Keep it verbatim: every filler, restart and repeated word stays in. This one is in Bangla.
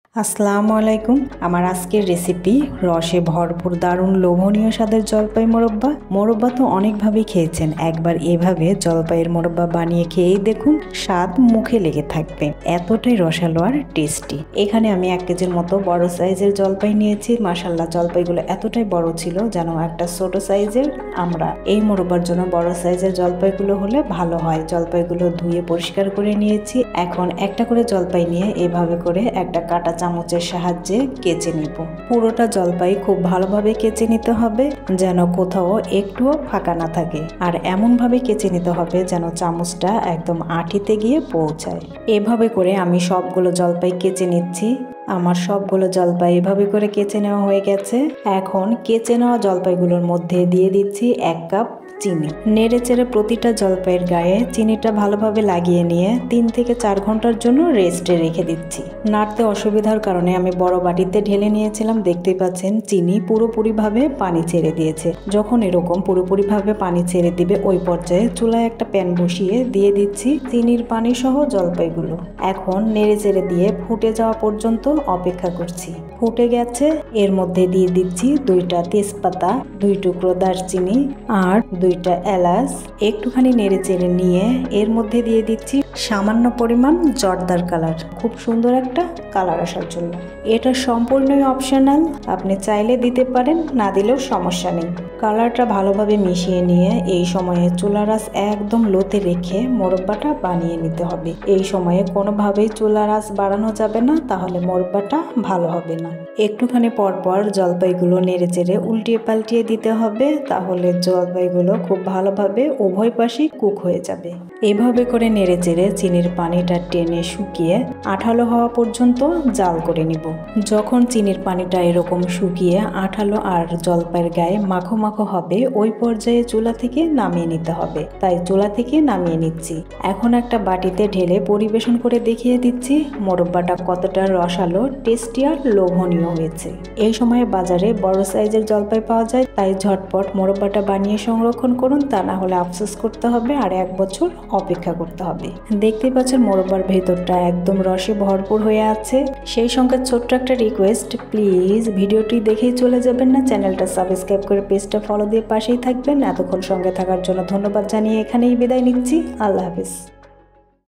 আসসালামু আলাইকুম। আমার আজকের রেসিপি রসে ভরপুর দারুণ লোভনীয় স্বাদের জলপাই মোরব্বা। মোরব্বা তো অনেকভাবেই খেয়েছেন, একবার এভাবে জলপাইয়ের মোরব্বা বানিয়ে খেয়েই দেখুন, স্বাদ মুখে লেগে থাকবে, এতটাই রসালো আর টেস্টি। এখানে আমি এক কেজির মতো বড় সাইজের জলপাই নিয়েছি। মাশাল্লাহ, জলপাইগুলো এতটাই বড় ছিল যেন একটা ছোট সাইজের। আমরা এই মোরব্বার জন্য বড় সাইজের জলপাইগুলো হলে ভালো হয়। জলপাইগুলো ধুয়ে পরিষ্কার করে নিয়েছি। এখন একটা করে জলপাই নিয়ে এভাবে করে একটা কাটা চামচের সাহায্যে কেচে নিব। পুরোটা জলপাই খুব ভালোভাবে কেচে নিতে হবে যেন কোথাও একটুও ফাঁকা না থাকে, আর এমন ভাবে কেচে নিতে হবে যেন চামচটা একদম আঁটিতে গিয়ে পৌঁছায়। এভাবে করে আমি সবগুলো জলপাই কেচে নিচ্ছি। আমার সবগুলো জলপাই এভাবে করে কেচে নেওয়া হয়ে গেছে। এখন কেচে নেওয়া জলপাইগুলোর মধ্যে দিয়ে দিচ্ছি এক কাপ চিনি। নেড়ে চেড়ে প্রতিটা জলপাইয়ের গায়ে চিনিটা ভালোভাবে লাগিয়ে নিয়ে তিন থেকে চার ঘন্টার জন্য রেস্টে রেখে দিচ্ছি। নাড়তে অসুবিধার কারণে আমি বড় বাটিতে ঢেলে নিয়েছিলাম। দেখতেই পাচ্ছেন চিনি পুরোপুরিভাবে পানি ছেড়ে দিয়েছে। যখন এরকম পুরোপুরিভাবে পানি ছেড়ে দিবে ওই পর্যায়ে চুলায় একটা প্যান বসিয়ে দিয়ে দিচ্ছি চিনির পানি সহ জলপাইগুলো। এখন নেড়ে চেড়ে দিয়ে ফুটে যাওয়া পর্যন্ত অপেক্ষা করছি। ফুটে গেছে, এর মধ্যে দিয়ে দিচ্ছি দুইটা তেজপাতা, দুই টুকরো দারচিনি আর দুইটা এলাচ। একটুখানি নেড়ে চেড়ে নিয়ে এর মধ্যে দিয়ে দিচ্ছি সামান্য পরিমাণ জর্দার কালার, খুব সুন্দর একটা কালার আসার জন্য। এটা সম্পূর্ণই অপশনাল, আপনি চাইলে দিতে পারেন, না দিলেও সমস্যা নেই। কালারটা ভালোভাবে মিশিয়ে নিয়ে এই সময়ে চুলার আঁচ একদম লোতে রেখে মোরব্বাটা বানিয়ে নিতে হবে। এই সময়ে কোনোভাবেই চুলার আঁচ বাড়ানো যাবে না, তাহলে মোরব্বাটা ভালো হবে না। একটুখানি পর পর জলপাইগুলো নেড়ে চেড়ে উল্টিয়ে পাল্টিয়ে দিতে হবে, তাহলে জলপাইগুলো খুব ভালোভাবে উভয় পাশেই কুক হয়ে যাবে। এভাবে করে নেড়ে চেড়ে চিনির পানিটা টেনে শুকিয়ে আঠালো হওয়া পর্যন্ত জাল করে নিব। যখন চিনির পানিটা এরকম শুকিয়ে আঠালো আর জলপাইয়ের গায়ে মাখো মাখো হবে, ওই পর্যায়ে চুলা থেকে নামিয়ে নিতে হবে। তাই চুলা থেকে নামিয়ে নিচ্ছি। এখন একটা বাটিতে ঢেলে পরিবেশন করে দেখিয়ে দিচ্ছি মোরব্বাটা কতটা রসালো, টেস্টি আর লোভনীয় হয়েছে। এই সময়ে বাজারে বড় সাইজের জলপাই পাওয়া যায়, তাই ঝটপট মোরব্বাটা বানিয়ে সংরক্ষণ করুন, তা না হলে আফসোস করতে হবে আর এক বছর অপেক্ষা করতে হবে। দেখতেই পাচ্ছেন মোরব্বার ভেতরটা একদম রসে ভরপুর হয়ে আছে। সেই সঙ্গে ছোট্ট একটা রিকোয়েস্ট, প্লিজ ভিডিওটি দেখেই চলে যাবেন না, চ্যানেলটা সাবস্ক্রাইব করে পেজটা ফলো দিয়ে পাশেই থাকবেন। এতক্ষণ সঙ্গে থাকার জন্য ধন্যবাদ জানিয়ে এখানেই বিদায় নিচ্ছি। আল্লাহ হাফিজ।